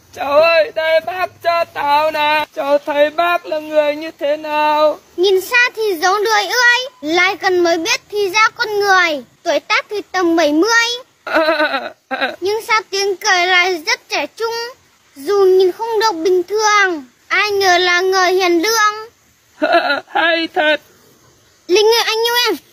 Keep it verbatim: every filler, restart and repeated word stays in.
Cháu ơi, đây bác cho tao nè. Cháu thấy bác là người như thế nào? Nhìn xa thì giống đười ươi, lại gần mới biết thì ra con người. Tuổi tác thì tầm bảy mươi. Nhưng sao tiếng cười lại rất trẻ trung, dù nhìn không được bình thường. Ai ngờ là người hiền lương. Hay thật. Linh ơi, anh yêu em.